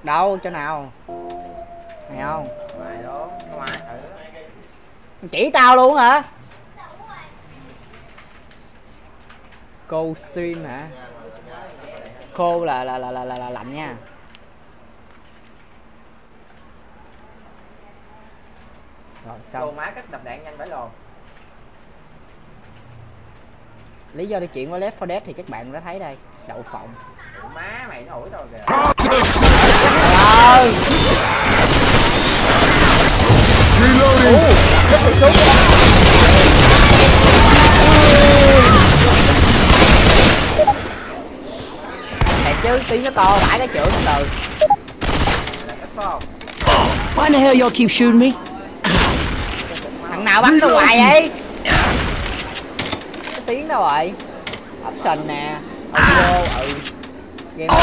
Đâu chỗ nào? Này không? Ngoài đó, ngoài Chỉ tao luôn hả? Cold stream hả? Cold là lạnh nha. Rồi Đồ xong. má cắt đập đạn nhanh phải lồn. Lý do đi chuyện qua Left 4 Dead thì các bạn đã thấy đây. Đậu phộng. Má mày nó ủi rồi kìa. Rồi. Thiệt chứ tiếng nó to vãi cái chưởng từ. Why the hell y'all keep shooting me? Thằng nào bắn tao hoài vậy? Cái tiếng đâu rồi? Option nè. Audio game.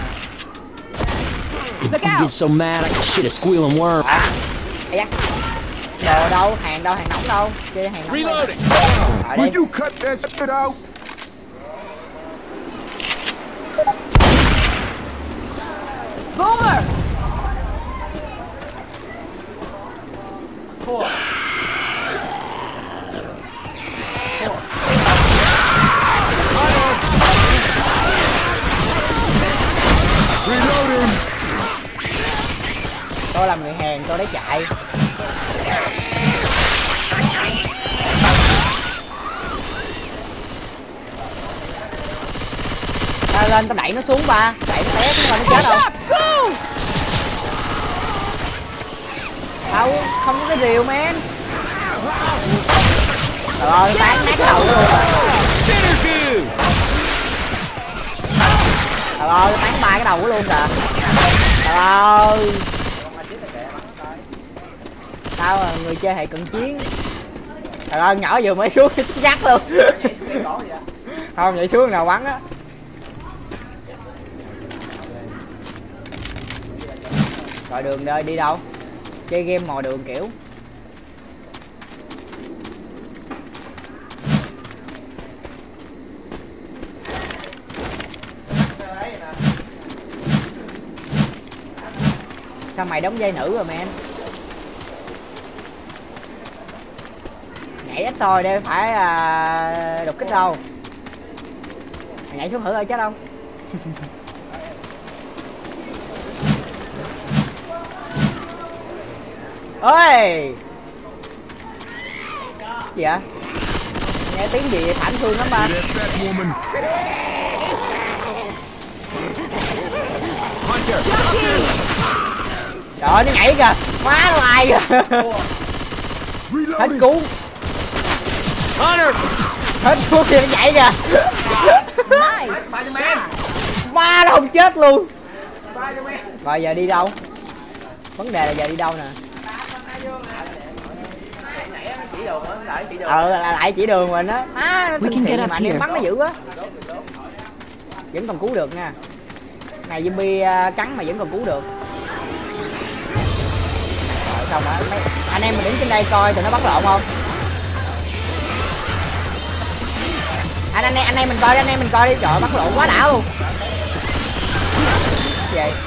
I get so mad I can shit a squealing worm. Ây da. Đồ đâu? Hàng nóng đâu? Chơi hàng nóng. Reloading. Will you cut that shit out? Boomer. Reloading. Tôi làm người hèn tôi đấy chạy. Ta lên tao đẩy nó xuống ba, đẩy nó té xuống nó chết không? Đâu, không có cái rìu men. Rồi tán nát cái đầu luôn rồi. Trời ơi, tán ba cái đầu của luôn kìa. Trời ơi. Tao là người chơi hệ cận chiến. Trời ơi, nhỏ vừa mới xuống chắc luôn. Không, nhảy xuống nào bắn á. Rồi đường đây đi đâu? Chơi game mò đường kiểu. Sao mày đóng vai nữ rồi men? Nhảy ít thôi để phải đột kích đâu. Mày nhảy xuống thử coi chết không? Ôi! Gì vậy? Nghe tiếng gì thảm thương lắm ba. Trời ơi, nó nhảy kìa. Má nó ai kìa. Hết cuốn. Hết cuốn thì nó nhảy kìa. Má nó không chết luôn. Rồi giờ đi đâu? Vấn đề là giờ đi đâu nè. Lại chỉ đường mình á. Nó thân thiện mà anh em bắn nó dữ quá. Vẫn còn cứu được nha. Này zombie cắn mà vẫn còn cứu được. Rồi xong rồi anh em mình đứng trên đây coi tụi nó bắn lộn không. Anh em mình coi đi, trời bắn lộn quá đã luôn. Gì vậy?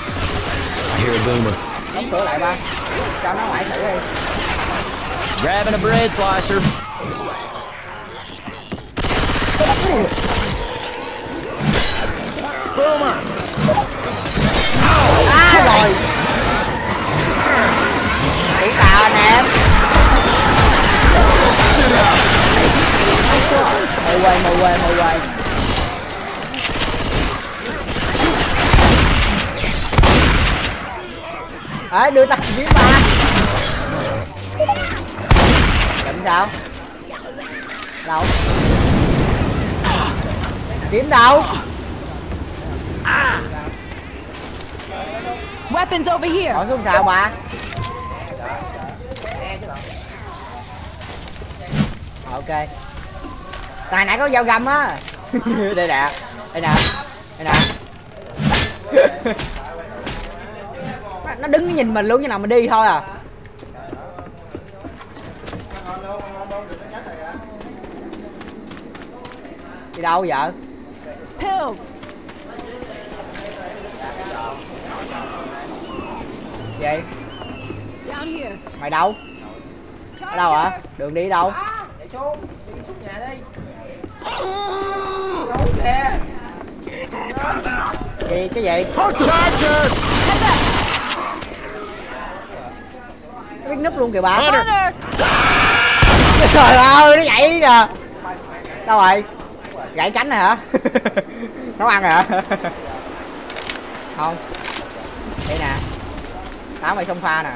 Đóng cửa lại ba. Cho nó ngoại thử đi. Grabbing a bread slicer. Rồi. Chỉ tao anh em. Mù quay. Đấy, đưa tao kiếm ba. Chậm sao? Đâu? Kiếm đâu? Weapons over here. Hỏi xuống sao bà? Ok. Tài nãy có dao găm á. Đây nè. Nó đứng nhìn mình luôn, như nào mình đi thôi à. Đi đâu vợ? Pills. vậy? Down here. Mày đâu? Ở đâu hả? Đường đi đâu? Chạy xuống nhà đi. Xuống kìa. Gì cái gì? Nó biết núp luôn kìa bà. Trời ơi nó nhảy kìa. Đâu rồi? Gãy cánh này hả? Nấu ăn rồi hả? Không. Đây nè. Táo mày xông pha nè.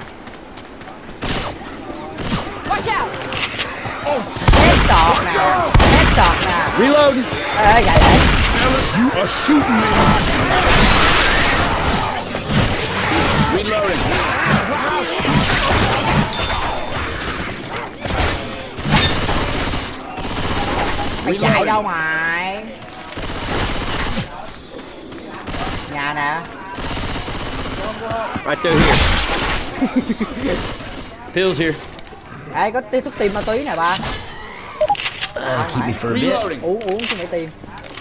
Watch out. Hết trọt nè. Hết trọt nè. Reload. Ê gãy gãy. You are shooting me. Reloading. Mày chạy đâu mày? Nhà nè. Right through here. Pills here. Ê có thuốc tiêm ma túy nè ba. Keep me for a bit. Reloading. Uống chứ phải tiêm.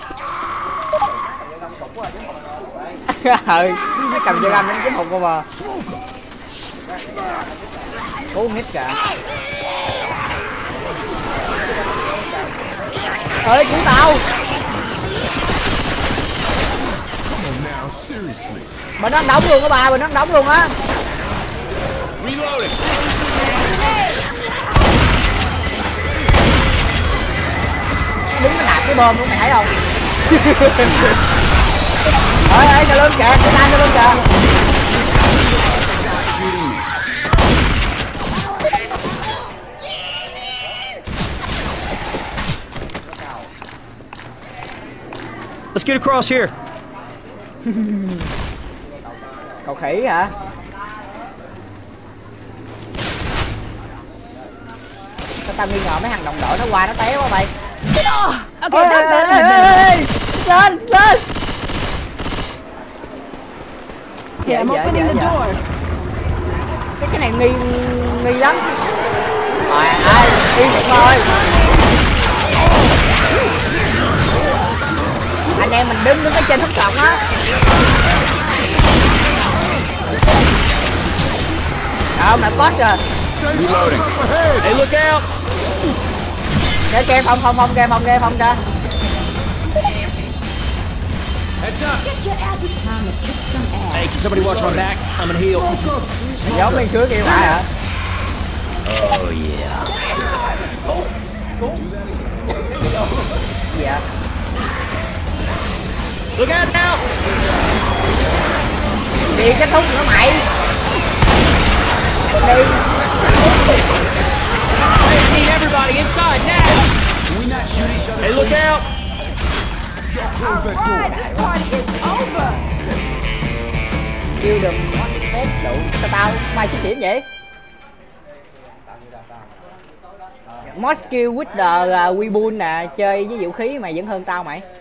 Ừ, nó cầm dây găm nó kiếm hụt cô mà. Cố hít kìa. Ơi cứu tao. Now, seriously. Mình nó đóng luôn á bà, mình nó đóng luôn á. Reloading. Đứng nó nạp cái bơm luôn mày thấy không? Ơi nó lên kìa, cái tay nó lên kìa. Let's get across here. Cậu khỉ hả? Sao tao nghi ngờ mấy thằng đồng đội nó qua nó té quá mày. Okay, that's better. Lên, lên. Okay, I'm opening the door. Cái này nghi lắm. Rồi, ai, yên lặng thôi. Anh em mình đứng ở trên thất trọng á. Đâu mà boss rồi. Reloading. Hey, look out. Kìa không kìa. Heads up. Get your ass in time to kick some ass. Hey, can somebody watch my back? I'm gonna heal. Giống bên trước kia phải hả? Oh yeah. Dạ. Look out now. Đi kết thúc nữa mày. Đi. I need everybody inside now. Can we not shoot each other? Hey, look out. Alright, this party is over. Kêu đừng phép đủ. Sao tao mai chút điểm vậy? Most kill with the Weebull nè, chơi với vũ khí mày vẫn hơn tao mày.